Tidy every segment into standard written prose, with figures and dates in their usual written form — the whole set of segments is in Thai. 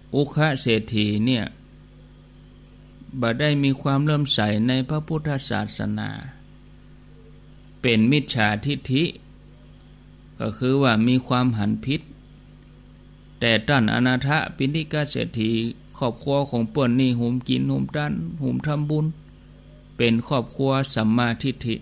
อุคะเศรษฐีเนี่ยบ่ได้มีความเลื่อมใสในพระพุทธศาสนาเป็นมิจฉาทิฏฐิก็คือว่ามีความหันผิดแต่ท่านอนาถปิณฑิกเศรษฐีครอบครัวของเปิ้นนี่หุมกินหุมทานหุมทำบุญเป็นครอบครัวสัมมาทิฏฐิ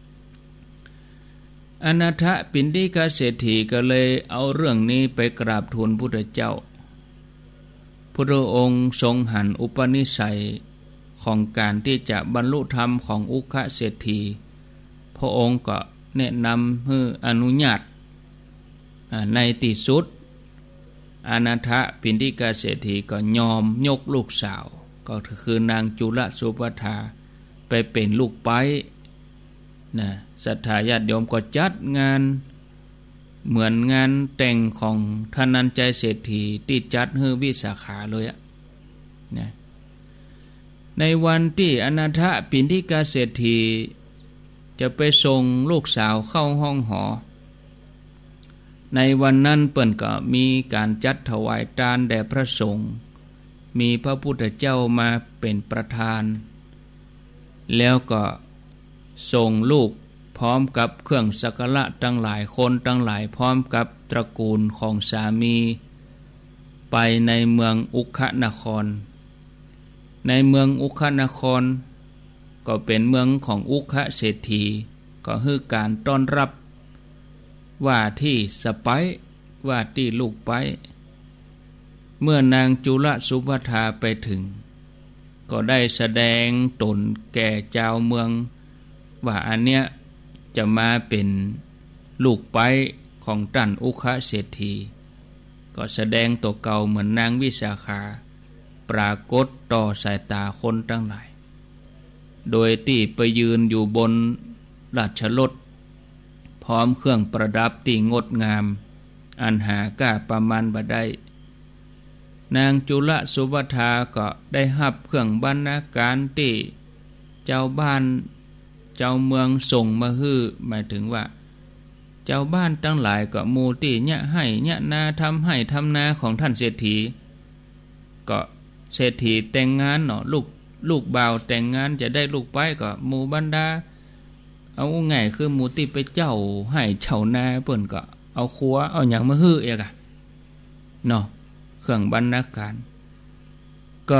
อนาถปิณฑิกเศรษฐีก็เลยเอาเรื่องนี้ไปกราบทูลพุทธเจ้าพระองค์ทรงหันอุปนิสัยของการที่จะบรรลุธรรมของอุคะเศรษฐีพระองค์ก็แนะนำให้อนุญาตในที่สุดอนาถปิณฑิกเศรษฐีก็ยอมยกลูกสาวก็คือนางจุลสุปทาไปเป็นลูกไปนะศรัทธาญาติโยมก็จัดงานเหมือนงานแต่งของธนัญชัยเศรษฐีที่จัดให้วิสาขาเลยอะนะในวันที่อนาถปิณฑิกเศรษฐีจะไปส่งลูกสาวเข้าห้องหอในวันนั้นเปิ้นก็มีการจัดถวายทานแด่พระสงฆ์มีพระพุทธเจ้ามาเป็นประธานแล้วก็ส่งลูกพร้อมกับเครื่องสักการะตั้งหลายคนตั้งหลายพร้อมกับตระกูลของสามีไปในเมืองอุคะนครในเมืองอุคะนครก็เป็นเมืองของอุคะเศรษฐีก็คือการต้อนรับว่าที่สะใภ้ว่าที่ลูกไปเมื่อนางจุลสุปทาไปถึงก็ได้แสดงตนแก่เจ้าเมืองว่าอันเนี้ยจะมาเป็นลูกไปของท่านอุคะเศรษฐีก็แสดงตัวเก่าเหมือนนางวิสาขาปรากฏต่อสายตาคนทั้งหลายโดยที่ไปยืนอยู่บนราชรถพร้อมเครื่องประดับที่งดงามอันหากล้าประมาณบ่ได้นางจุลสุปทาก็ได้รับเครื่องบรรณาการที่เจ้าบ้านเจ้าเมืองส่งมาฮื้อหมายถึงว่าเจ้าบ้านทั้งหลายก็มูที่เนี่ยให้เนี่ยนาทำให้ทำนาของท่านเศรษฐีก็เศรษฐีแต่งงานเนาะลูกบ่าวแต่งงานจะได้ลูกไปก็หมู่บรรดาเอาง่ายคือหมู่ที่ไปเจ้าให้เจ้านาเปิ้นก็เอาครัวเอาหยังมาฮื้อเอกอะเนาะเครื่องบรรณาการก็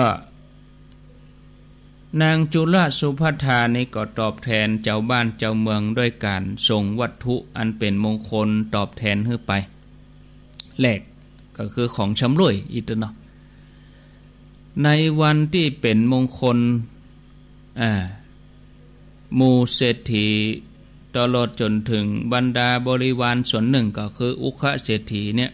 นางจุลสุภัทานี่ก็ตอบแทนเจ้าบ้านเจ้าเมืองด้วยการส่งวัตถุอันเป็นมงคลตอบแทนให้ไปแรกก็คือของชำร่วยอีกเนาะในวันที่เป็นมงคลหมู่เศรษฐีตลอดจนถึงบรรดาบริวารส่วนหนึ่งก็คืออุคะเศรษฐีเนี่ย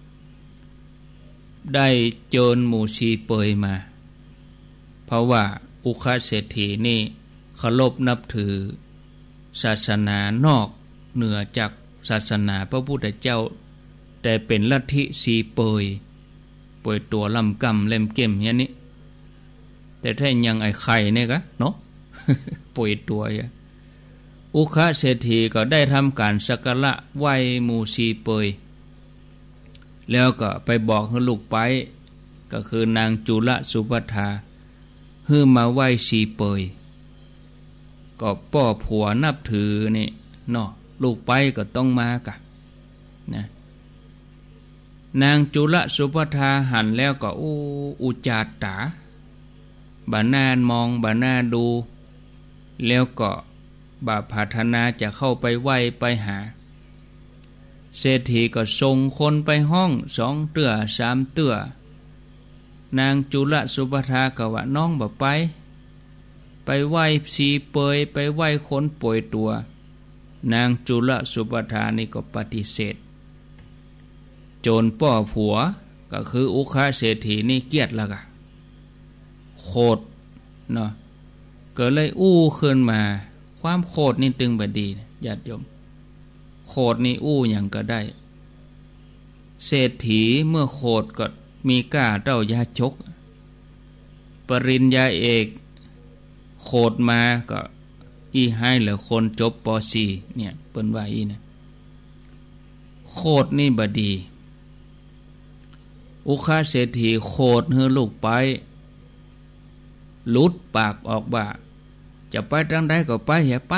ได้เจิญหมู่ชีเปยมาเพราะว่าอุคะเศรษฐีนี่เคารพนับถือศาสนานอกเหนือจากศาสนาพระพุทธเจ้าแต่เป็นลัทธิชีเปยตัวลำกำเล่มเก็มอย่างนี้แต่ถ้ายังไอ้ไข่เนี่ยก็เนาะ ป่วยตัวอุคะเศรษฐีก็ได้ทำการสักการะไหว้หมู่ชีเปยแล้วก็ไปบอกให้ลูกไปก็คือนางจุลสุปทาฮื้อมาไหว้ชีเปยก็ป้อผัวนับถือนี่เนาะลูกไปก็ต้องมากะนะนางจุลสุปทาหันแล้วก็อุจาตาบ่านานมองบ่านาดูแล้วก็บาปรารถนาจะเข้าไปไหว้ไปหาเศรษฐีก็ส่งคนไปห้อง2 เตื้อ 3 เตื้อนางจุลสุปทาก็ว่าน้องบ่ไปไหว้ชีเปยไปไหว้คนป่วยตัวนางจุลสุปทานี่ก็ปฏิเสธโจรป้อผัวก็คืออุคะเศรษฐีนี่เกียดแล้วก็โคตรเนาะก็เลยขึ้นมาความโคตรนี่ตึงบ่ดีญาติโยมโคตรนี่อย่างก็ได้เศรษฐีเมื่อโคตรก็มีกล้าเต้ายาชกปริญญาเอกโคตรมาก็ให้เหลือคนจบป.4 เนี่ยเปิ้นว่านะโคตรนี่บ่ดีอุคาเศรษฐีโคดเฮือลูกไปลุดปากออกว่าจะไปทางใดก็ไปอย่าไป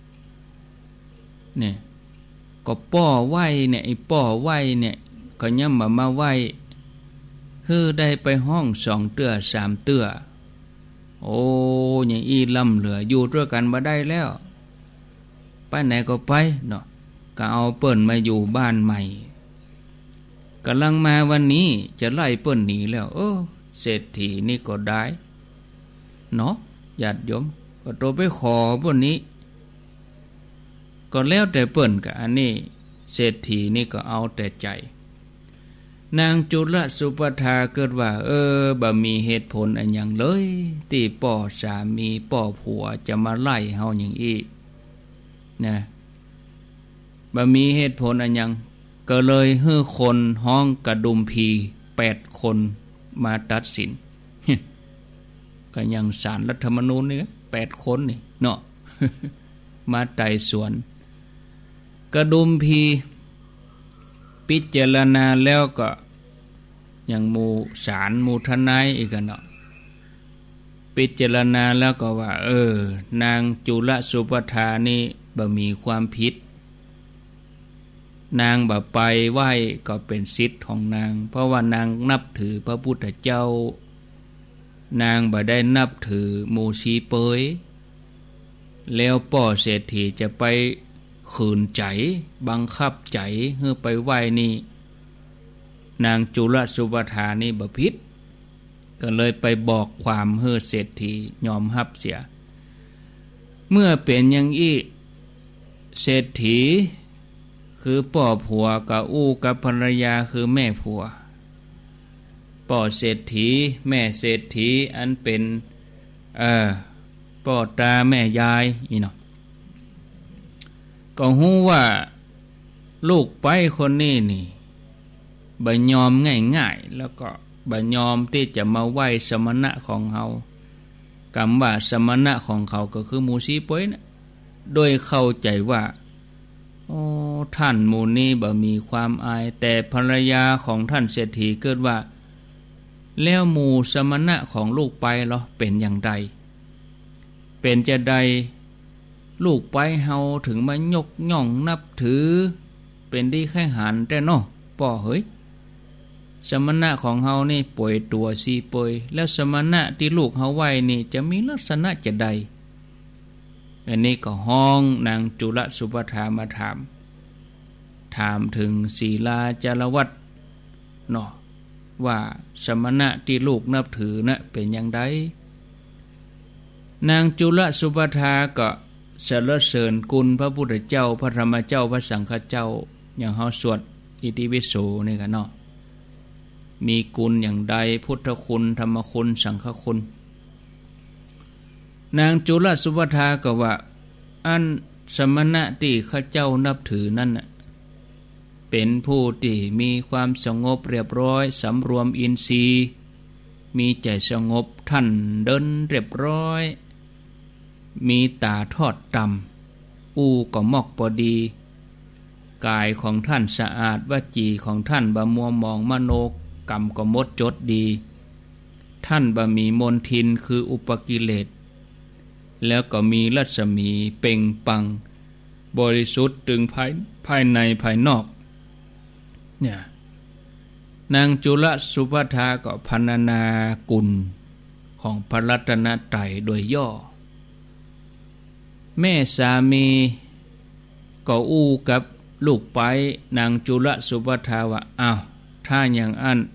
เนี่ยก็ป้อไหวเนี่ยไอ้ป้อไหวเนี่ยก็ย่ำมาไหวฮือได้ไปห้อง2 เตื้อ3 เตื้อโอ้ยังอีลำเหลืออยู่ด้วยกันมาได้แล้วไปไหนก็ไปเนาะก็เอาเปิ้นมาอยู่บ้านใหม่กำลังมาวันนี้จะไล่เปิ้นหนีแล้วเศรษฐีนี่ก็ได้เนาะญาติโยมก็โตไปขอพวกนี้ก็แล้วแต่เปิ้นกับอันนี้เศรษฐีนี่ก็เอาแต่ใจนางจุลสุปทาเกิดว่าบ่มีเหตุผลอันอย่างเลยที่ป่อสามีป่อผัวจะมาไล่เฮาอย่างอีนะบ่มีเหตุผลอันอย่างก็เลยฮื้อคนห้องกระดุมพี8 คนมาตัดสินก็ยังศาลรัฐธรรมนูญนี่8 คนนี่เนาะ มาไต่สวนกระดุมพีพิจารณาแล้วก็อย่างหมู่ศาลหมู่ทนายอีกเนาะพิจารณาแล้วก็ว่านางจุลสุปทานี่บ่มีความผิดนางบ่ไปไหว้ก็เป็นสิทธิ์ของนางเพราะว่านางนับถือพระพุทธเจ้านางบ่ได้นับถือหมู่ชีเปยแล้วป่อเศรษฐีจะไปขืนใจบังคับใจเพื่อไปไหว้นี่นางจุลสุปทานี่บ่ผิดก็เลยไปบอกความเฮือเศรษฐียอมรับเสียเมื่อเป็นอย่างอี้เศรษฐีคือป่อผัวกับกับภรรยาคือแม่ผัวป่อเศรษฐีแม่เศรษฐีอันเป็นป่อตาแม่ยายอีเนาะก็ฮู้ว่าลูกไปคนนี้นี่บ่ยอมง่ายๆแล้วก็บ่ยอมที่จะมาไหว้สมณะของเฮากำว่าสมณะของเขาก็คือหมู่ชีป่วยนะโดยเข้าใจว่าท่านหมู่นี้บ่มีความอายแต่ภรรยาของท่านเศรษฐีเกิดว่าแล้วหมู่สมณะของลูกไปเหรอเป็นอย่างใดเป็นจะใดลูกไปเฮาถึงมายกย่องนับถือเป็นดีแค่หันแต่เนาะป่อเฮ้ยสมณะของเฮานี่ป่วยตัวซีป่วยแล้วสมณะที่ลูกเฮาไหวนี่จะมีลักษณะจะใดอันนี้ก็ห้องนางจุลสุปทามาถามถึงศีลาจารวัตรเนาะว่าสมณะที่ลูกนับถือนะเป็นอย่างใดนางจุลสุปทาก็สรรเสริญคุณพระพุทธเจ้าพระธรรมเจ้าพระสังฆเจ้าอย่างเฮาสวดอิติปิโสนี่กันเนาะมีคุณอย่างใดพุทธคุณธรรมคุณสังฆคุณนางจุลสุปทาก็ว่าอันสมณะที่ข้าเจ้านับถือนั่นเป็นผู้ที่มีความสงบเรียบร้อยสำรวมอินทรีย์มีใจสงบท่านเดินเรียบร้อยมีตาทอดต่ำก็มอกพอดีกายของท่านสะอาดวจีของท่านบ่มัวมองมโนกรรมก็มดจดดีท่านบ่มีมนทินคืออุปกิเลสแล้วก็มีรัศมีเป่งปังบริสุทธิ์ถึงภายในภายนอกเนี่ยนางจุลสุปทาก็พรรณนากุลของพระรัตนตรัยโดยย่อแม่สามีก็กับลูกไปนางจุลสุปทาว่าถ้าอย่างอัน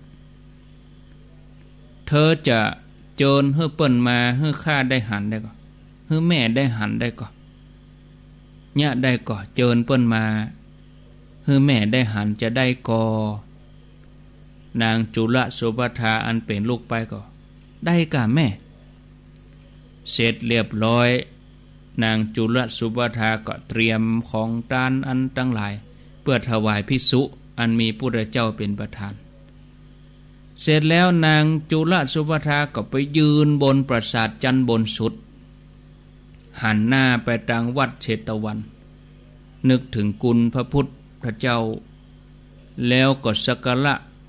เธอจะโจรเฮือเปิ้นมาเฮือข้าได้หันได้ก็เฮือแม่ได้หันได้ก็เนี่ยได้ก็เจิญเปิ้นมาเฮือแม่ได้หันจะได้กอนางจุลสุปทาอันเป็นลูกไปก็ได้กะแม่เสร็จเรียบร้อยนางจุลสุปทาก็เตรียมของทานอันตั้งหลายเพื่อถวายภิกษุอันมีพุทธเจ้าเป็นประธานเสร็จแล้วนางจุลสุปทาก็ไปยืนบนปราสาทจันบนสุดหันหน้าไปทางวัดเชตวันนึกถึงคุณพระพุทธเจ้าแล้วก็สักการะ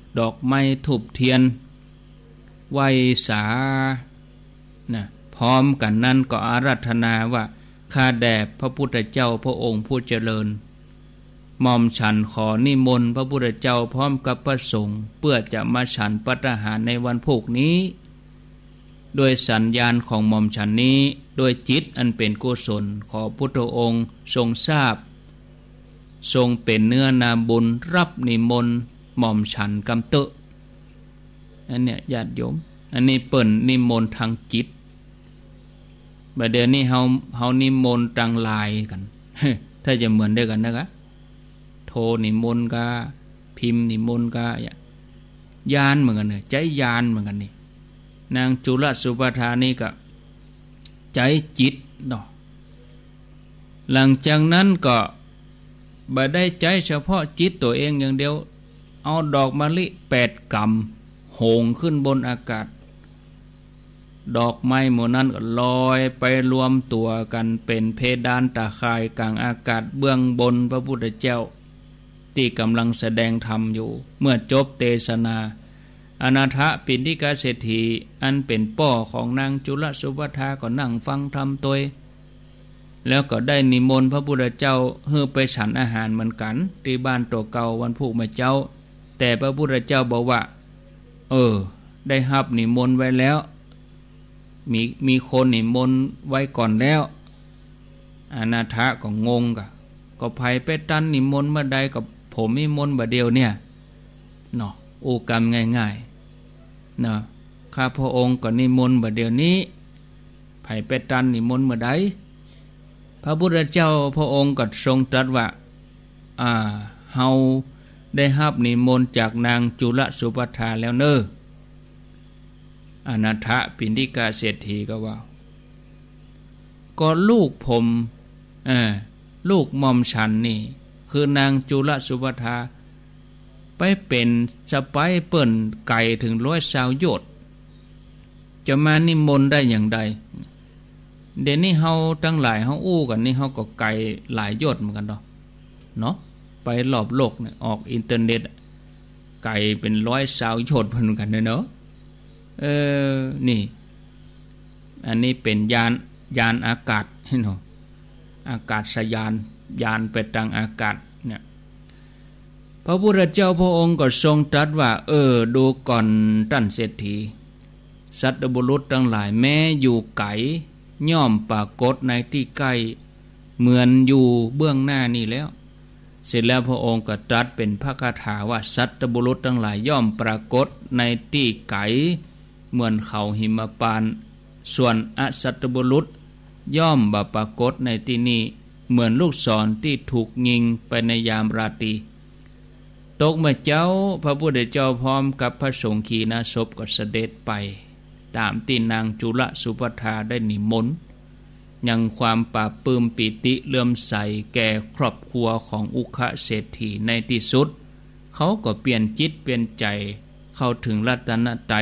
ดอกไม้ธูปเทียนไหว้สานะพร้อมกันนั้นก็อาราธนาว่าข้าแด่พระพุทธเจ้าพระองค์ผู้เจริญหม่อมฉันขอนิมนต์พระพุทธเจ้าพร้อมกับพระสงฆ์เพื่อจะมาฉันภัตตาหารในวันพุธนี้โดยสัญญาณของหม่อมฉันนี้โดยจิตอันเป็นกุศลขอพุทธองค์ทรงทราบทรงเป็นเนื้อนาบุญรับนิมนต์หม่อมฉันกำเตะอันเนี้ยญาติโยมอันนี้เปิ่นนิมนต์ทางจิตบัดเดี๋ยวนี้เฮานิมนต์ทางลายกันถ้าจะเหมือนด้วยกันนะคะโทรนิมนต์ก็พิมพ์นิมนต์ก็ยานเหมือนกันเนี่ยใจยานเหมือนกันนี่นางจุลสุปทานี่ก็ใจจิตเนาะหลังจากนั้นก็บ่ได้ใจเฉพาะจิตตัวเองอย่างเดียวเอาดอกมะลิ8 กำโหงขึ้นบนอากาศดอกไม้หมู่นั้นก็ลอยไปรวมตัวกันเป็นเพดานตาข่ายกลางอากาศเบื้องบนพระพุทธเจ้าที่กำลังแสดงธรรมอยู่เมื่อจบเทศนาอนาถปิณฑิกเศรษฐีอันเป็นป่อของนางจุลสุปทาก็นั่งฟังธรรมตัวแล้วก็ได้นิมนต์พระพุทธเจ้าให้ไปฉันอาหารเหมือนกันที่บ้านตัวเก่าวันพุธมาเจ้าแต่พระพุทธเจ้าบอกว่าได้รับนิมนต์ไว้แล้วมีคนนิมนต์ไว้ก่อนแล้วอนาถก็งงก็ไผไปตันนิมนต์เมื่อใดกับผมนิมนต์บ่เดียวเนี่ยเนาะอุกรรมง่ายๆเนาะข้าพระองค์ก็นิมนต์บ่เดียวนี้ไผไปตันนิมนต์เมื่อใดพระพุทธเจ้าพระองค์ก็ทรงตรัสว่าเฮาได้รับนิมนต์จากนางจุลสุปทาแล้วเน้ออนาถปิณฑิกเศรษฐีก็ว่าก็ลูกผมลูกหม่อมฉันนี่คือนางจุลสุปทาไปเป็นสะใภ้เปิ้นไก่ถึง120 โยชน์จะมานิมนต์ได้อย่างใดเดี๋ยวนี้เฮาทั้งหลายเฮาอู้กันนี่เฮาก็ไก่หลายโยชน์เหมือนกันเนาะไปรอบโลกเนี่ยออกอินเทอร์เน็ตไก่เป็น120 โยชน์เหมือนกันเนาะนี่อันนี้เป็นยานอากาศเนาะอากาศยานไปทางอากาศเนี่ยพระพุทธเจ้าพระองค์ก็ทรงตรัสว่าดูก่อนท่านเศรษฐีสัตว์บุรุษทั้งหลายแม้อยู่ไกลย่อมปรากฏในที่ใกล้เหมือนอยู่เบื้องหน้านี่แล้วเสร็จแล้วพระองค์ก็ตรัสเป็นพระคาถาว่าสัตว์บุรุษทั้งหลายย่อมปรากฏในที่ไกลเหมือนเขาหิมพานต์ส่วนอสัตบุรุษย่อมบ่ปรากฏในที่นี้เหมือนลูกศรที่ถูกยิงไปในยามราตรีตกเมื่อเจ้าพระพุทธเจ้าพร้อมกับพระสงฆ์ขีณาสพก็เสด็จไปตามที่นางจุลสุปทาได้นิมนต์ยังความปราบปลื้มปิติเลื่อมใสแก่ครอบครัวของอุคเศรษฐีในที่สุดเขาก็เปลี่ยนจิตเปลี่ยนใจเข้าถึงรัตนตรัย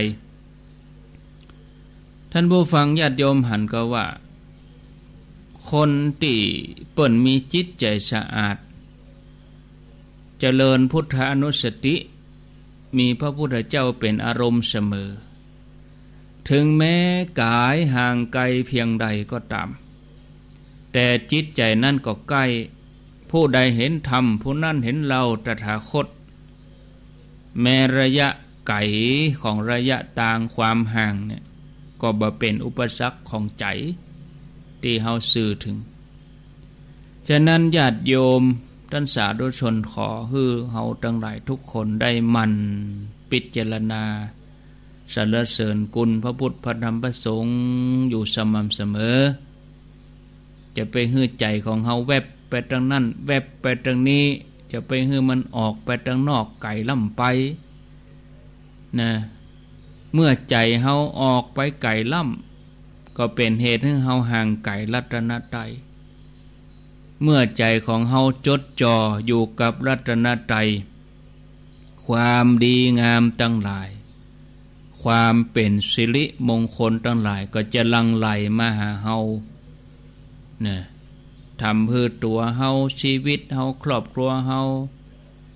ท่านผู้ฟังญาติโยมหันก็ว่าคนที่เปิ่นมีจิตใจสะอาดเจริญพุทธานุสติมีพระพุทธเจ้าเป็นอารมณ์เสมอถึงแม้กายห่างไกลเพียงใดก็ตามแต่จิตใจนั่นก็ใกล้ผู้ใดเห็นธรรมผู้นั้นเห็นเราตถาคตแม้ระยะไกลของระยะต่างความห่างเนี่ยก็บ่เป็นอุปสรรคของใจที่เฮาสื่อถึงฉะนั้นญาติโยมท่านสาธุชนขอให้เฮาทั้งหลายทุกคนได้มันพิจารณาสรรเสริญคุณพระพุทธพระธรรมพระสงฆ์อยู่สม่ำเสมอจะไปให้ใจของเฮาแวบไปทางนั้นแวบไปทางนี้จะไปให้มันออกไปทางนอกไกลล่ำไปนะเมื่อใจเฮาออกไปไกลล่ำก็เป็นเหตุให้เฮาห่างไกลรัตนตรัยเมื่อใจของเฮาจดจ่ออยู่กับรัตนตรัยความดีงามทั้งหลายความเป็นสิริมงคลทั้งหลายก็จะหลั่งไหลมาหาเฮาเนี่ยทำเพื่อตัวเฮาชีวิตเฮาครอบครัวเฮา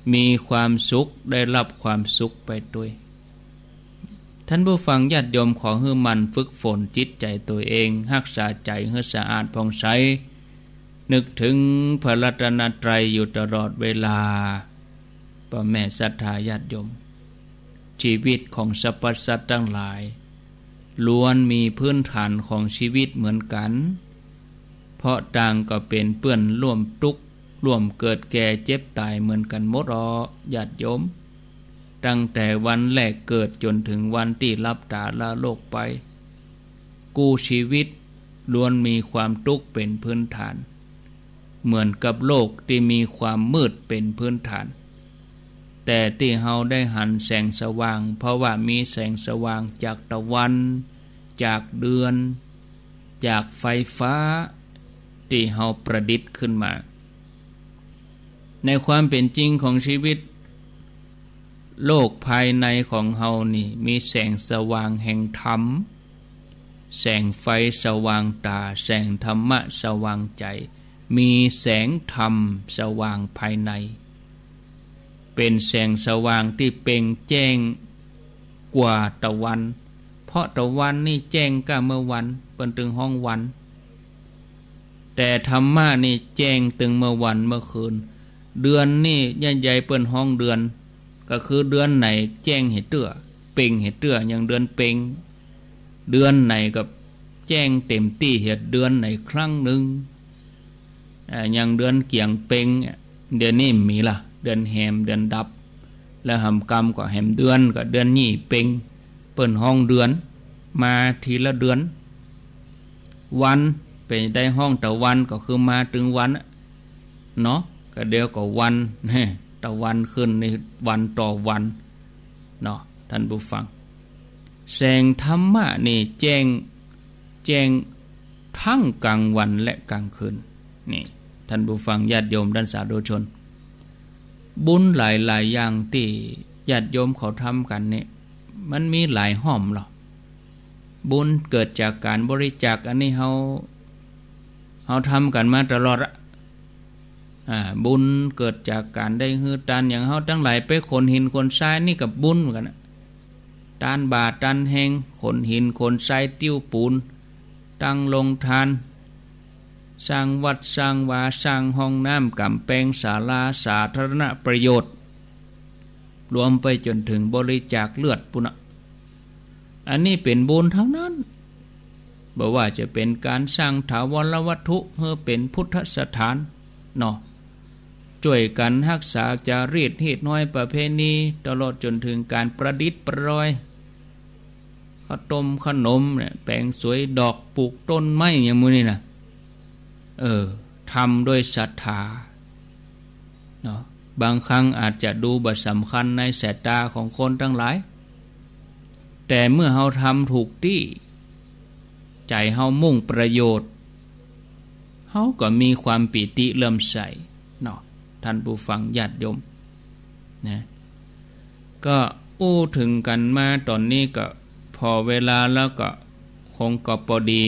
มีความสุขได้รับความสุขไปด้วยท่านผู้ฟังญาติโยมขอให้มันฝึกฝนจิตใจตัวเองรักษาใจให้สะอาดผ่องใสนึกถึงพระรัตนตรัยอยู่ตลอดเวลาพ่อแม่ศรัทธาญาติโยมชีวิตของสรรพสัตว์ทั้งหลายล้วนมีพื้นฐานของชีวิตเหมือนกันเพราะต่างก็เป็นเปื้อนร่วมทุกข์ร่วมเกิดแก่เจ็บตายเหมือนกันหมดญาติโยมตั้งแต่วันแรกเกิดจนถึงวันที่ลับตาลาโลกไปกู้ชีวิตล้วนมีความทุกข์เป็นพื้นฐานเหมือนกับโลกที่มีความมืดเป็นพื้นฐานแต่ที่เฮาได้หันแสงสว่างเพราะว่ามีแสงสว่างจากตะวันจากเดือนจากไฟฟ้าที่เฮาประดิษฐ์ขึ้นมาในความเป็นจริงของชีวิตโลกภายในของเฮานี่มีแสงสว่างแห่งธรรมแสงไฟสว่างตาแสงธรรมะสว่างใจมีแสงธรรมสว่างภายในเป็นแสงสว่างที่เปล่งแจ้งกว่าตะวันเพราะตะวันนี่แจ้งก็เมื่อวันเป็นถึงห้องวันแต่ธรรมะนี่แจ้งถึงเมื่อวันเมื่อคืนเดือนนี่ใหญ่ๆเปิ้นห้องเดือนก็คือเดือนไหนแจ้งเห็ดเตื้อเป่งเห็ดเตื้ออย่างเดือนเป่งเดือนไหนกับแจ้งเต็มที่เห็ดเดือนไหนครั้งหนึ่งอย่างเดือนเกี่ยงเป่งเดือนนี้มีล่ะเดือนแหมเดือนดับแล้วหำกรรมก็แหมเดือนก็เดือนยี่เป่งเปิ้นห้องเดือนมาทีละเดือนวันเป็นได้ห้องตะวันก็คือมาถึงวันเนาะก็เดียวก็วันตะวันขึ้นในวันต่อวันเนาะท่านผู้ฟังแสงธรรมะนี่แจ้งทั้งกลางวันและกลางคืนนี่ท่านผู้ฟังญาติโยมด้านสาธุชนบุญหลายๆอย่างที่ญาติโยมเขาทำกันเนี่ยมันมีหลายห้อมหรอกบุญเกิดจากการบริจาคอันนี้เขาทำกันมาตลอดบุญเกิดจากการได้ฮือทานอย่างเขาทั้งหลายไปขนหินขนทรายนี่กับบุญเหมือนกันทานบาตรทานแหงขนหินขนทรายติ้วปูนตั้งลงทานสร้างวัดสร้างวาสร้างห้องน้ำกำแพงศาลาสาธารณประโยชน์รวมไปจนถึงบริจาคเลือดปุณะอันนี้เป็นบุญทั้งนั้นบอกว่าจะเป็นการสร้างถาวรวัตถุเพื่อเป็นพุทธสถานเนาะช่วยกันรักษาจารีตฮีดน้อยประเพณีตลอดจนถึงการประดิษฐ์ประดอยข้าวต้มขนมเนี่ยแปลงสวยดอกปลูกต้นไม้อย่างมื้อนี่นะทำด้วยศรัทธาเนาะบางครั้งอาจจะดูบ่สำคัญในสายตาของคนทั้งหลายแต่เมื่อเฮาทำถูกที่ใจเฮามุ่งประโยชน์เฮาก็มีความปิติเลื่อมใสเนาะท่านผู้ฟังญาติโยมนะก็อู้ถึงกันมาตอนนี้ก็พอเวลาแล้วก็คงก็พอดี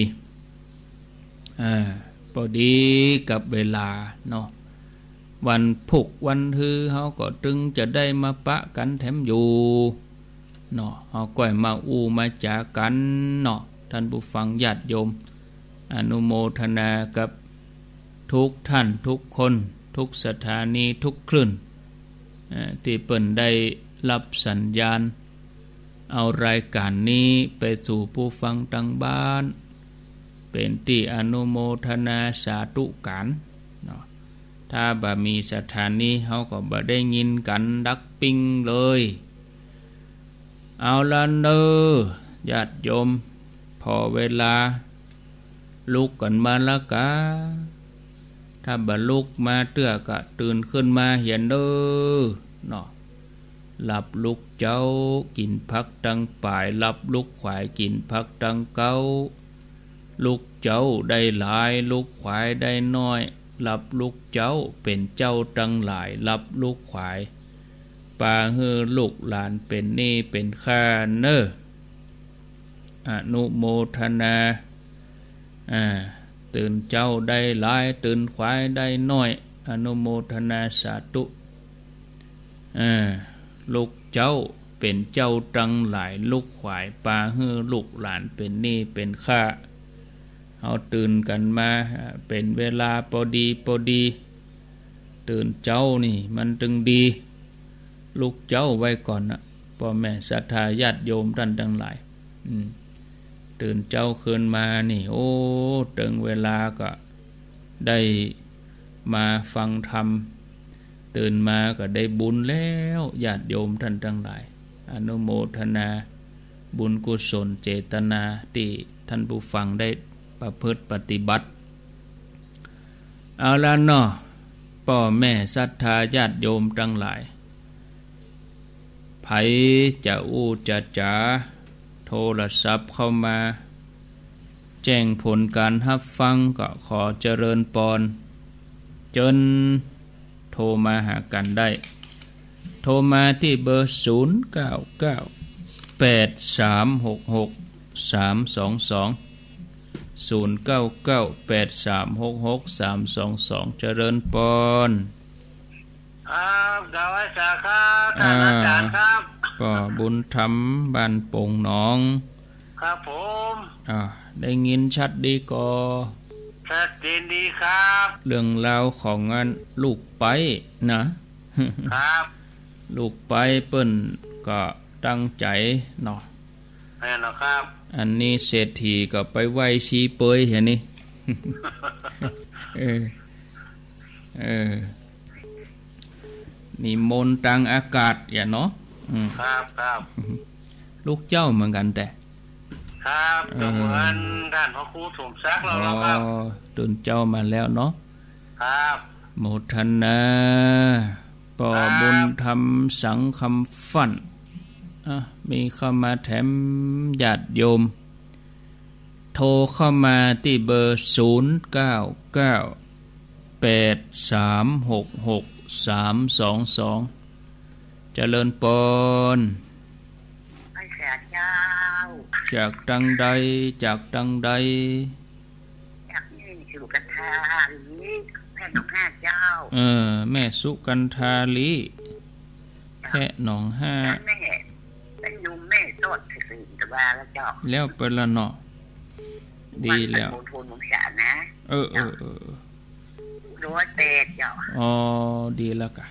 พอดีกับเวลาเนาะวันพุกวันฮือเฮาก็ตึงจะได้มาปะกันแถมอยู่เนาะเฮาก็มาอู้มาจากันเนาะท่านผู้ฟังญาติโยมอนุโมทนากับทุกท่านทุกคนทุกสถานีทุกคลื่นที่เปิ่นได้รับสัญญาณเอารายการนี้ไปสู่ผู้ฟังทางบ้านเป็นที่อนุโมทนาสาธุการเนาะถ้าบ่มีสถานีเฮาก็บ่ได้ยินกันดักปิ้งเลยเอาละเด้อญาติโยมพอเวลาลุกกันมาละกะถ้าบ่ลุกมาเตื้อก็ตื่นขึ้นมาเห็นเด้อเนาะหลับลุกเจ้ากินพักตังป่ายหลับลุกขวายกินพักตังเก้าลุกเจ้าได้หลายลุกขวายได้น้อยหลับลุกเจ้าเป็นเจ้าตังหลายหลับลุกขวายป่าฮือลูกหลานเป็นนี่เป็นข้าเน้ออนุโมทนาตื่นเจ้าได้หลายตื่นขวายได้น้อยอนุโมทนาสาธุลูกเจ้าเป็นเจ้าตังหลายลูกขวายปลาฮื้อลูกหลานเป็นนี่เป็นข้าเอาตื่นกันมาเป็นเวลาพอดีตื่นเจ้านี่มันตึงดีลูกเจ้าไว้ก่อนนะพ่อแม่ศรัทธาญาติโยมท่านทั้งหลายตื่นเจ้าคืนมานี่โอ้ถึงเวลาก็ได้มาฟังธรรมตื่นมาก็ได้บุญแล้วญาติโยมท่านทั้งหลายอนุโมทนาบุญกุศลเจตนาที่ท่านผู้ฟังได้ประพฤติปฏิบัติเอาละเนาะพ่อแม่ศรัทธาญาติโยมทั้งหลายไผจะอู้จะจ๋าโทรศัพท์เข้ามาแจ้งผลการรับฟังก็ขอเจริญปอนจนโทรมาหากันได้โทรมาที่เบอร์0998366322 เจริญปอนครับดาวสาครับท่านอาจารย์ครับป่อบุญธรรมบ้านโป่งหนองครับผมได้ยินชัดดีกอชัดเจนดีครับเรื่องราวของงานลูกไปนะครับลูกไปเปิ้นก็ตั้งใจเนาะแม่นครับอันนี้เศรษฐีก็ไปไหว้ชีเปยเห็นนี่นี่มนตังอากาศอย่าเนาะครับลูกเจ้าเหมือนกันแต่ครับก็เหมือนท่านพระครูสมศักดิ์เราครับตื่นเจ้ามาแล้วเนาะครับโมทนาปอบุญธรรมสังคำฟันมีเข้ามาแถมญาติโยมโทรเข้ามาที่เบอร์0998366322เจริญปอนจากตังใดจากนี่สุกันทาลีแม่หนองห้าเจ้าแม่สุกันทาลีแพะหนองห้าแม่เป็นยุมแม่ต้นสื่อตะวาแล้วเจ้าแล้วเป็นละเนาะดีแล้วโทนมสานะ108เจ้าดีแล้วกะ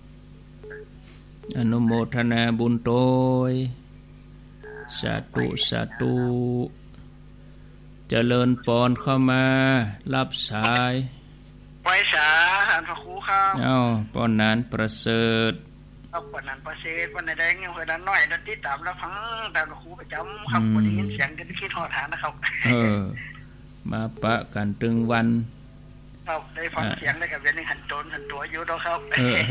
อนุโมทนาบุญโตยสาธุเจริญปอนเข้ามารับสายไปสาท่านพระครูครับปอนนานประเสริฐปอนนานประเสริฐวันแดงยังเวลาน้อยติดตามแล้วฟังท่านพระครูประจำครับวันนี้ยินเสียงกันคิดฮอดหานะครับมาปะกันตึงวันครับได้ฟังเสียงได้กับเรื่องหันตัวอยู่แล้วครับ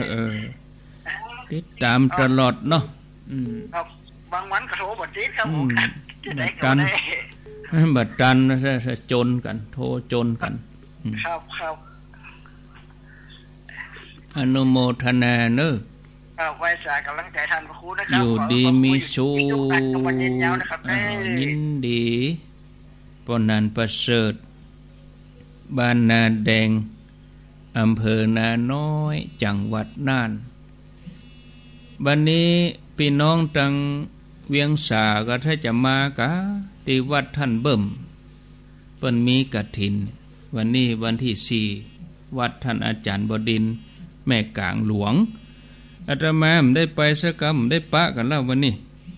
ติดตามตลอดเนาะครับบางวันก็โทรบ่ติดครับผมจะได้กันบัดตันจนกันโทรจนกันครับอนุโมทนาเนอะไว้สากำลังใจท่านพระครูนะครับอยู่ดีมีสุขยินดีปอนันประเสริฐบ้านนาแดงอำเภอนาน้อยจังหวัดน่านบัดนี้พี่น้องตังเวียงสาก็ถ้าจะมากะที่วัดท่านเบิ่มเปิ้นมีกฐินวันนี้วันที่4วัดท่านอาจารย์บดินทร์แม่กลางหลวงอาตมาได้ไปสักกรรมได้ปะกันแล้ววันนี้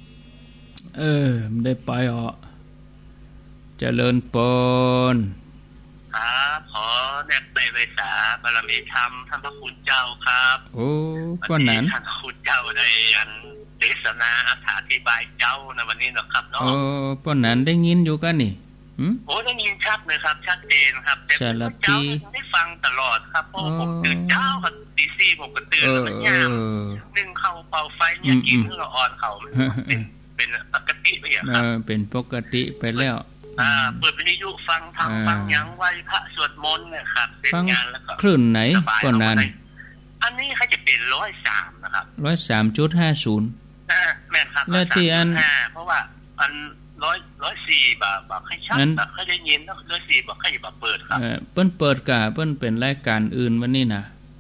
ได้ไปเจริญปอนครับขอแนบในเวสาบารมีธรรมท่านพระคุณเจ้าครับโอ้ป้อนนั้นท่านพระคุณเจ้าได้เทศนาอธิบายเจ้าในวันนี้นะครับเนาะป้อนนั้นได้ยินอยู่กันนี่โอ้ได้ยินชัดเลยครับชัดเจนครับแต่เจ้าได้ฟังตลอดครับเพราะผมตื่นเช้าครับตี 4ผมก็ตื่นมันยามนึ่งเข้าเป่าไฟเนี่ยกินละอ่อนเขาเป็นปกติไปอ่ะครับเป็นปกติไปแล้วเปิดวิทยุฟังทางฟังยังไหว้พระสวดมนต์เนี่ยครับเป็นงานแล้วก็คลื่นไหนก็นั้นอันนี้เขาจะเป็น103นะครับ 103.50 แม่นครับแล้วที่อันเพราะว่าอัน104บอกให้ชัดแบบเขาได้ยินแล้ว104บอกให้อย่าเปิดครับเปิ้นเปิดกะเปิ้นเป็นรายการอื่นวันนี้นะ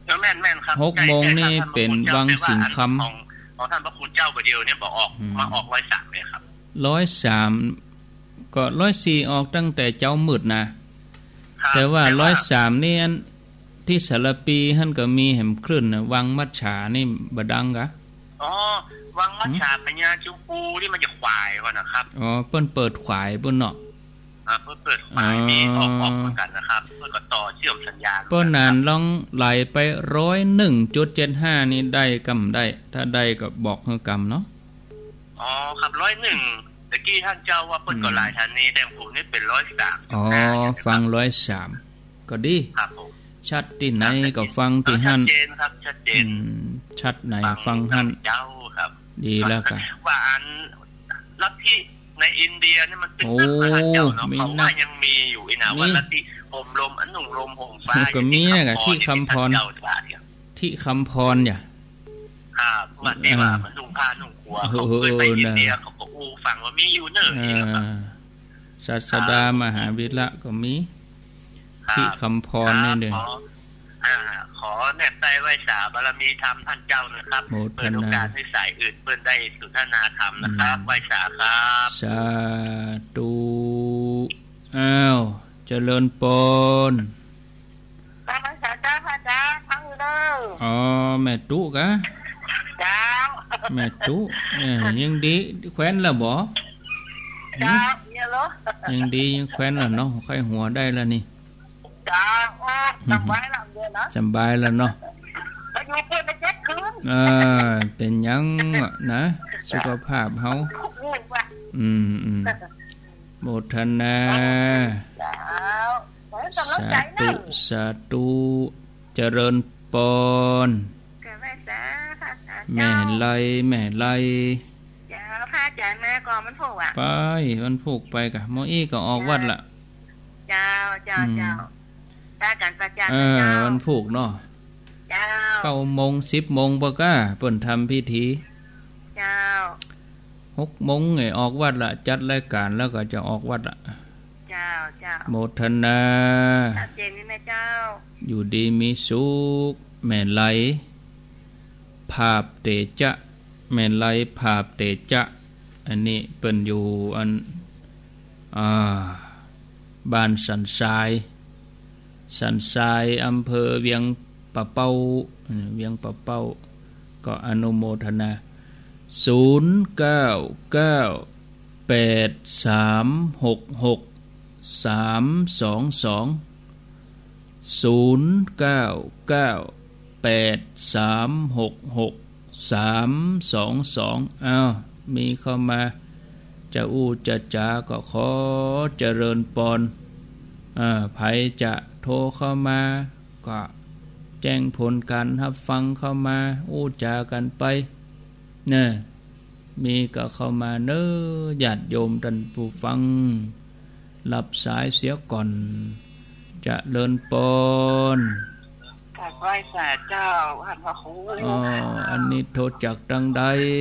แม่นครับ 6 โมงนี่เป็นวังสิงคำของท่านพระคุณเจ้าประเดียวเนี่ยบอกออกมาออก103เลยครับ 103ก็104ออกตั้งแต่เจ้ามืดนะแต่ว่า103นี่อันที่สารปีหั่นก็มีแหมคลื่นนะวังมัจฉานี่บ่ดังกะอ๋อวังมัจฉาปัญญาจุปูที่มันจะขวายก่อนนะครับอ๋อเปิ้นเปิดขวายเปิ้นเนาะเปิดขวายมีออกเหมือนกันนะครับเปิ้นก็ต่อเชื่อมสัญญาณเปิ้นนั้นลองไหลไป 101.75 นี่ได้กำได้ถ้าได้ก็บอกเฮากำเนาะอ๋อครับ101ตะกี้ท่านเจ้าว่าเปิ้นก็หลายท่านนี้แต่ผมนี่เป็น103 อ๋อฟัง103ก็ดีครับผมชัดที่ไหนก็ฟังที่หั่นชัดเจนครับชัดเจนชัดไหนฟังหั่นเจ้าครับดีแล้วก็ว่าอันลัทธิในอินเดียนี่มันเป็นพระเจ้าเนาะเพราะว่ายังมีอยู่อีนะว่าลัทธิห่มลมอันหนุ่มลมห่มฟ้าก็มีน่ะที่คำพรที่คำพรเนี่ยครับว่าที่ว่ามันนุ่งผ้านุ่งครัวเขาเคยไปอินเดียเขาก็อู้ฟังว่ามีอยู่เนอะศาสดามหาวิระก็มีที่คำพรนี่เด้อขอแนบใต้ไหว้สาบารมีธรรมท่านเจ้านะครับเปิดโอกาสให้สายอื่นเพิ่นได้สุทนาธรรมนะครับไหว้สาครับสาธุอ้าวเจริญปนพระสาจ้าพระจ้าทั้งเด้ออ๋อแม่ตุกะจ้าแม่ตุยังดีแขวนแล้วบ่จ้าเนี่ยเหรอยังดียังแขวนแล้วเนาะใครหัวได้แล้วนี่จ้าสบายแล้วเด้อนะสบายแล้วเนาะอยู่เพิ่นไป7 คืนเป็นหยังนะสุขภาพเฮาโมทนาสาธุเจริญปนแม่ไล่จ้าพระอาจารย์แม่ก็มันผูกอ่ะไปมันผูกไปกะหมออี้ก็ออกวัดละเจ้าตากันประจานมันผูกเนาะเจ้า 9 โมง 10 โมงบ่กะเปิ้นทำพิธีเจ้า 6 โมงไงออกวัดละจัดรายการแล้วก็จะออกวัดละเจ้าโมทนาเจนนี่แม่เจ้าอยู่ดีมีสุขแม่ไหลภาพเตจะแม่ไหลภาพเตจะอันนี้เปิ้นอยู่อันบ้านสันทรายอำเภอเวียงปะเป้าก็อนุโมทนา0998366322อ้าวมีเข้ามาจะอู้จะจาก็ขอเจริญปนไผจะโทรเข้ามาก็แจ้งผลการรับฟังเข้ามาอู้จากันไปเนี่ยมีก็เข้ามาเน้อญาติโยมท่านผู้ฟังรับสายเสียก่อนจะเลินปนไหว้สาเจ้าท่านพระครูอันนี้โทรจากดังใด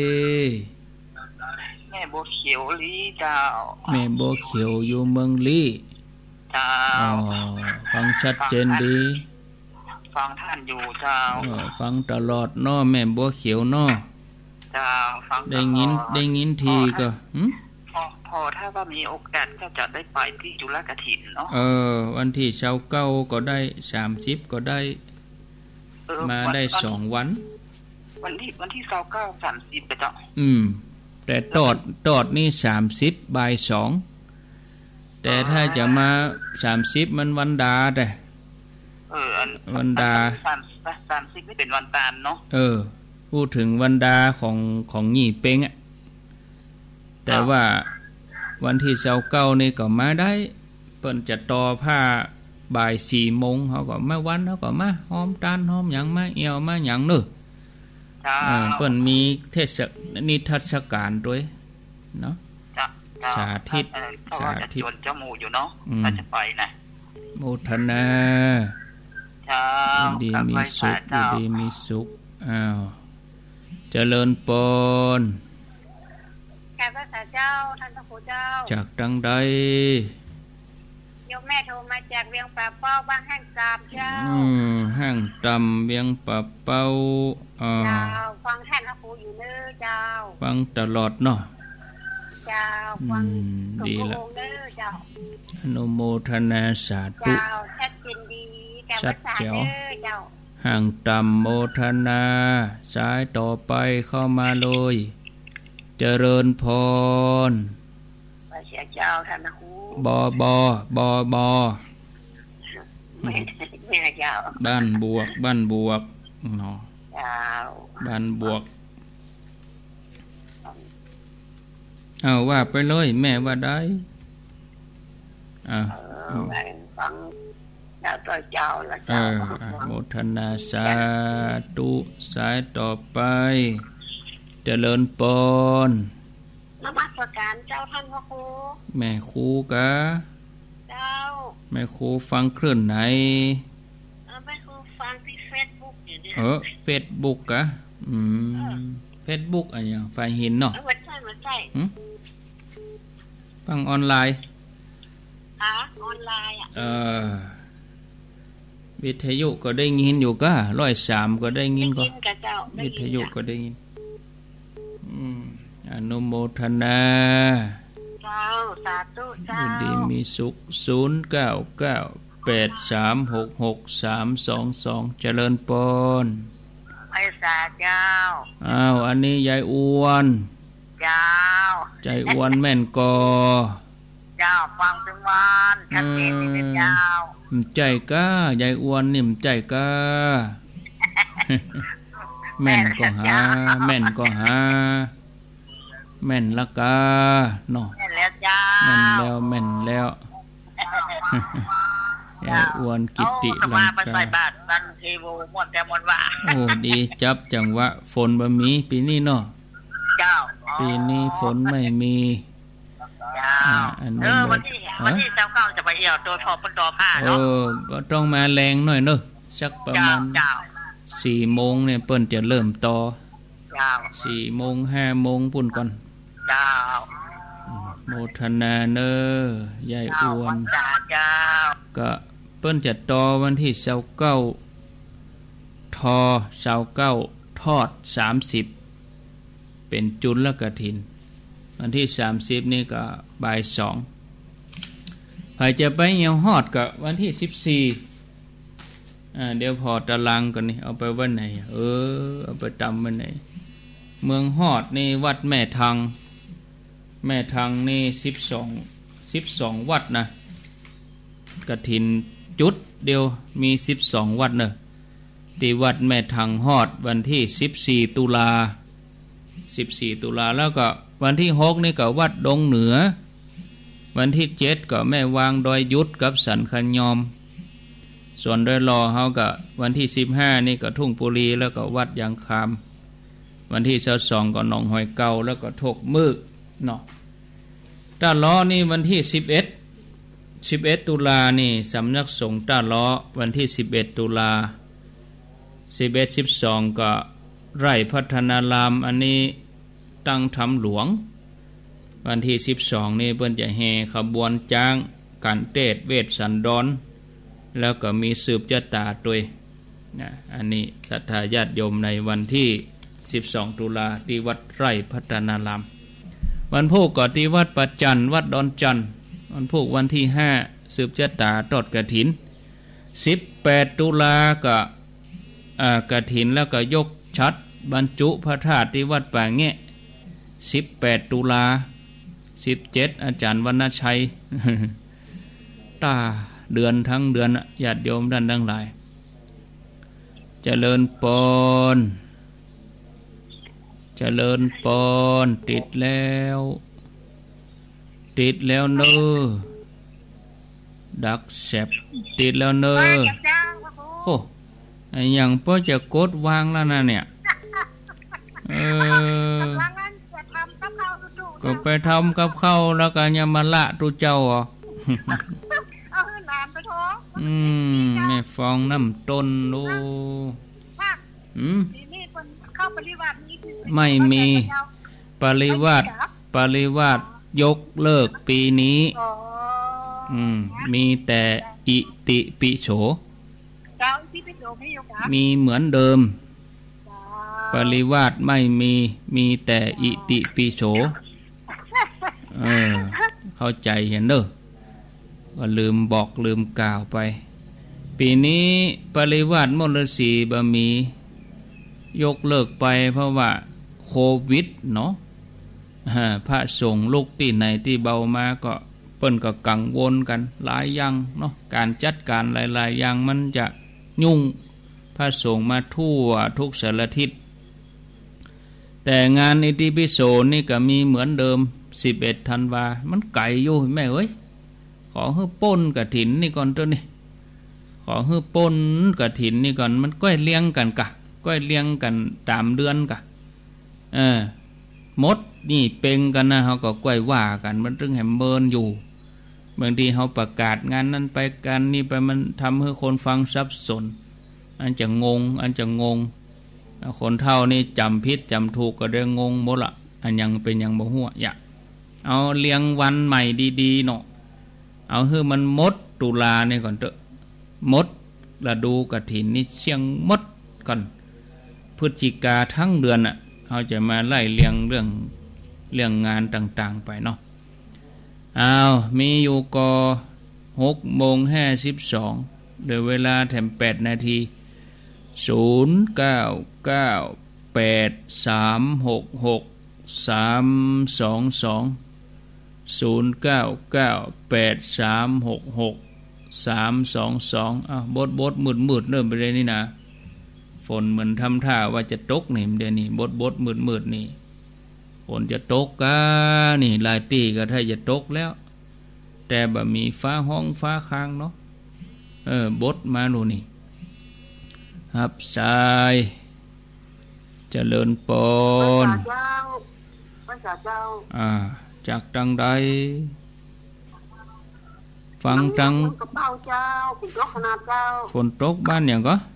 แม่บัวเขียวลีเจ้าแม่บัวเขียวอยู่เมืองลีเจ้าฟังชัดเจนดีฟังท่านอยู่เจ้าฟังตลอดเนาะแม่บัวเขียวเนาะเจ้าฟังได้ยินทีก็พอถ้าว่ามีโอกาสก็จะได้ไปที่จุฬากฐินเนาะวันที่29ก็ได้30ก็ได้มาได้2 วันวันที่29 30ไปเจ้าแต่ตอดนี่30 บ่าย 2แต่ถ้าจะมา30มันวันดาแต่วันดา 30นี่เป็นวันตามเนาะพูดถึงวันดาของหยี่เป้งอ่ะแต่ว่าวันที่29นี่ก็มาได้เปิ้นจะต่อผ้าบ่าย 4 โมงเฮาก็มาวันเฮาก็มาหอมตานหอมหยังมาเอวมาหยังเด้อเปิ้นมีนิทรรศการด้วยเนาะสาธิตจนเจ้าหมู่อยู่เนาะถ้าจะไปนะโมทนาดีมีสุขอ้าวเจริญปนแก่พระสาเจ้าท่านพระครูเจ้าจากดังใดโยมแม่โทรมาจากเวียงป่าเป้าบ้านห้างตามเจ้าห้างตำเวียงป่าเป้าเจ้าฟังท่านพระครูอยู่เน้อเจ้าฟังตลอดเนาะเจ้าฟังดีละเจ้าอนุโมทนาสาธุเจ้าชัดเจนดีชัดเจ๋วเจ้าห่างต่ำโมทนาสายต่อไปเข้ามาเลยเจริญพรเสียเจ้าท่านครูบอบแม่เจ้าบ้านบวกเนาะเจ้าบ้านบวกเอาว่าไปเลยแม่ว่าได้ฟังต่อเจ้าละเจ้าโมทนาสาธุสายต่อไปเจริญพรนมัสการเจ้าท่านพระครูแม่ครูกะเจ้าแม่ครูฟังเคลื่อนไหนแม่ครูฟังที่เฟซบุ๊กอยู่เนี่ยเฟซบุ๊กกะเฟซบุ๊กอะไรอย่างไฟหินเนาะไม่ใช่ฟังออนไลน์ออนไลน์วิทยุก็ได้ยินอยู่ก็103ก็ได้ยินก็วิทยุก็ได้ยินอนุโมทนาเจ้าสาธุเจ้าดีมีสุข09966322เจริญพรไพศาลเจ้าอันนี้ยายอ้วนเจ้าใจอ้วนแม่นกอเจ้าฟังถึงวันชัดเจนดีเจ้าใจก้ายายอ้วนนิ่มใจก้าแม่นก็หาแม่นก็หาแม่นละกาเนาะแม่นแล้วเจ้าแม่นแล้วยายอ้วนกิติลังกาบันเทโวม่วนแต่ม่วนว่าโอ้ดีจับจังหวะฝนบ่มีปีนี้เนาะเจ้าปีนี้ฝนไม่มีวันที่29จะไปเอี่ยวตัวทอปนตอผ้าเนาะก็ต้องมาแรงหน่อยเนอะสักประมาณ4 โมงเนี่ยเปิ้นจะเริ่มต่อ4 โมง5 โมงปุ่นก่อนโมทนาเนอยายอ้วนก็เปิ้นจะต่อวันที่29ทอ29ทอด30เป็นจุลกฐินวันที่30นี่ก็บ่าย2ใครจะไปเหี่ยวฮอดก็วันที่14เดี๋ยวพอตารางก่อนนี่เอาไปวันไหนเอาไปจำวันไหนเมืองฮอดนี่วัดแม่ทังนี่12วัดนะกฐินจุดเดียวมี12วัดเนอะที่วัดแม่ทังฮอดวันที่14ตุลาแล้วก็วันที่6นี่ก็วัดดงเหนือวันที่7ก็แม่วางดอยยุทธกับสันคันยอมส่วนดอยรอเฮาก็วันที่15นี่ก็ทุ่งปุรีแล้วก็วัดยางคามวันที่22ก็หนองหอยเก่าแล้วก็ทกมึกเนาะต้าล้อนี่วันที่11ตุลานี่สำนักสงฆ์ต้าล้อวันที่11ตุลา11-12ก็ไร่พัฒนารามอันนี้ตั้งธรรมหลวงวันที่12นี่เพิ่นจะแห่ขบวนจ้างกันเทศเวสสันดรแล้วก็มีสืบชะตาด้วยนะอันนี้ศรัทธาญาติโยมในวันที่12ตุลาที่วัดไร่พัฒนารามวันพุธก็ที่วัดปัจจันวัดดอนจันวันพุธวันที่5สืบชะตาทอดกฐิน18ตุลาก็กฐินแล้วก็ยกชัดบรรจุพระธาตุที่วัดป่าแงะ18ตุลา17อาจารย์วรรณชัยตาเดือนทั้งเดือนญาติโยมท่านทั้งหลายเจริญพรติดแล้วเนอดักแสบติดแล้วเนอโอ้ไอ้ยังพ่อจะกดวางแล้วนะเนี่ยก็ไปทำกับข้าวแล้วก็ยังมาละตุเจ้าอ่ะเอาน้ำไปท้องแม่ฟองน้ำต้นดูไม่มีปริวาสยกเลิกปีนี้มีแต่อิติปิโสเจ้าอิติปิโสไม่อยู่ครับมีเหมือนเดิมปริวาสไม่มีแต่อิติปิโสเข้าใจเห็นเด้อก็ลืมบอกลืมกล่าวไปปีนี้ปริวาสมลสีบะมียกเลิกไปเพราะว่าโควิดเนาะพระสงฆ์ลูกที่ไหนที่เบามาก็เปิ้นก็กังวลกันหลายอย่างเนาะการจัดการหลายๆอย่างมันจะยุ่งพระสงฆ์มาทั่วทุกสารทิศแต่งานอิติปิโสนี่ก็มีเหมือนเดิม11ธันวามันไกลอยู่แม่เอ้ยขอฮื้อป่นกฐินนี่ก่อนตัวนี้ขอฮื้อป่นกฐินนี่ก่อนมันก้อยเลี้ยงกันกะก้อยเลี้ยงกันตามเดือนกะมดนี่เป่งกันนะเขาก็ก้อยว่ากันมันถึงแหมเมินอยู่บางทีเขาประกาศงานนั้นไปกันนี่ไปมันทำให้คนฟังสับสนอันจะงงคนเท่านี่จำผิดจำถูกก็ได้งงหมดละอันยังเป็นยังบ่หัวอยากเอาเลี้ยงวันใหม่ดีๆเนาะเอาให้มันมดตุลาเนี่ยก่อนเถอะมดฤดูกฐินนี่เชียงมดก่อนพฤศจิกาทั้งเดือนเขาจะมาไล่เลี้ยงเรื่องงานต่างๆไปเนาะมีอยู่ก็6:52โดยเวลาแถม8 นาที0998366322 0998366322บดมืดเริ่มไปเลยนี่นะฝนเหมือนทำท่าว่าจะตกนี่เดี๋ยวนี้บดมืดนี่ฝนจะตกนี่หลายตีก็ถ้าจะตกแล้วแต่บ่มีฟ้าห้องฟ้าค้างเนาะบดมาหนูนี่ครับสายเจริญปนจากตังใดฟังตังฝนตกบ้านอย่างก็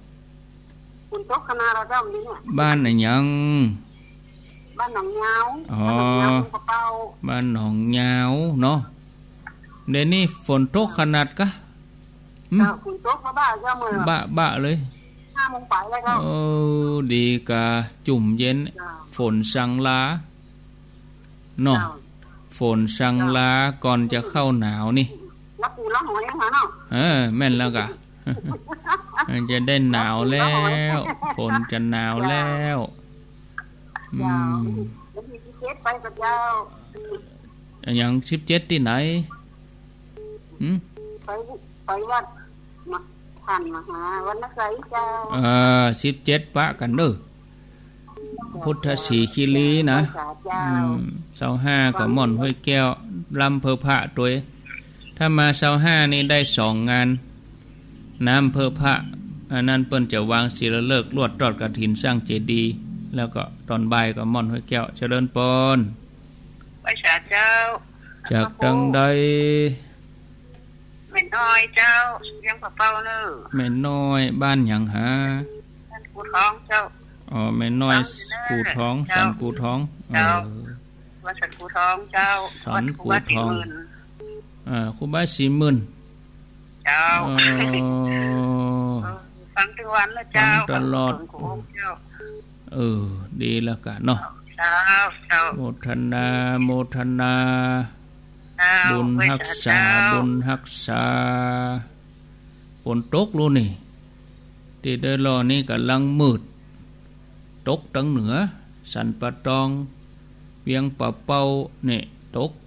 บ้านไหนยังบ้านหนองยาวบ้านหนองยาวเนาะเดี๋ยวนี้ฝนตกขนาดกะฝนตกมาบ้าเลย 5 โมงไปแล้วก็ดีกะจุ่มเย็นฝนสังลาเนาะฝนสังลาก่อนจะเข้าหนาวนี่รับปูรับหอยมาเนาะแม่นแล้วกะจะได้หนาวแล้วฝนจะหนาวแล้วไปกับยาวอย่าง17ที่ไหนไปวัดผ่านมาหาวันนักไสเจ้า 17ปะกันเด้อพุทธศรีคีรีนะ25ก็ม่อนห้วยแก้วลำเพอพระตัวถ้ามา25นี่ได้2 งานน้ำเพอพระอันนั้นเปิ้นจะวางศิลาฤกษ์ลวดตอดกฐินสร้างเจดีย์แล้วก็ตอนบ่ายก็ม่อนห้วยแก้วเจริญปนไปสาเจ้าจากตังใดแม่น้อยเจ้าเลี้ยงปลาเป้าเนอะแม่น้อยบ้านหยังหาสันกูท้องเจ้าแม่น้อยกูท้องสันกูท้องวัดสันกูท้องเจ้าสันกูท้องครูบา40,000 เจ้าฟังทุกวันแล้วเจ้าตลอดดีแล้วกันเนาะโมทนาบุญรักษาฝนตกรู้นี่ที่ได้รอนี่กำลังมืดตกตั้งเหนือสันปะตองเวียงปะเป้าเนี่ยตก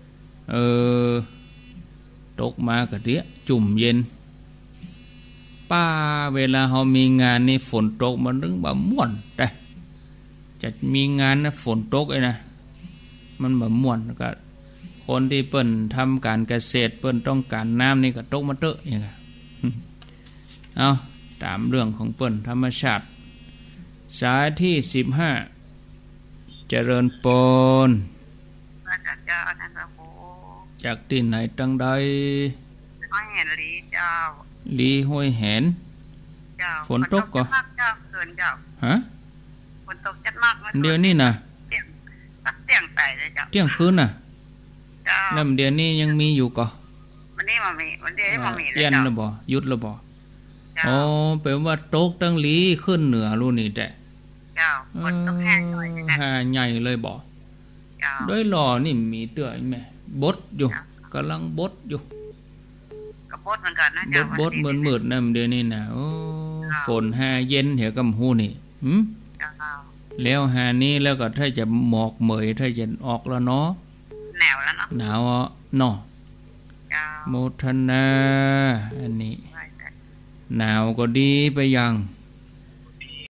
ตกมากระเดียจุ่มเย็นป้าเวลาเขามีงานนี่ฝนตกมันถึงแบบม่วนแต่จะมีงานนะฝนตกไอ้นะมันแบบม่วนก็คนที่เปิ้นทำการเกษตรเปิ้นต้องการน้ำนี่ก็ตกมาเตอะอย่างเงี้ยเอาตามเรื่องของเปิ้นธรรมชาติสายที่15เจริญปนจากที่ไหนตั้งใดห้วยแหนลีเจ้าลีห้วยแหนฝนตกก็ฮะฝนตกจัดมากเดี๋ยวนี้นะเที่ยงใส่เลยเจ้าเที่ยงคืนน่ะแล้วเดี๋ยวนี้ยังมีอยู่ก็วันนี้มามีวันเดียวมามีเย็นแล้วบ่หยุดแล้วบ่อ๋อแปลว่าตกตั้งลีขึ้นเหนือรู้นี่แต่เจ้าฝนตกแห้งหน่อยหาใหญ่เลยบ่ด้วยหล่อนี่มีเตื้อแม่บดอยู่กำลังบดอยู่ก็บดเหมือนกันนะเจ้าบดมืดๆนำเดี๋ยวนี้น่ะโอ้ฝนหาเย็นเหี่ยกำหูนี่แล้วหานี้แล้วก็ถ้าจะหมอกเหมยถ้าจะออกแล้วเนาะหนาวแล้วเนาะหนาวเนาะโมทนาอันนี้หนาวก็ดีไปยัง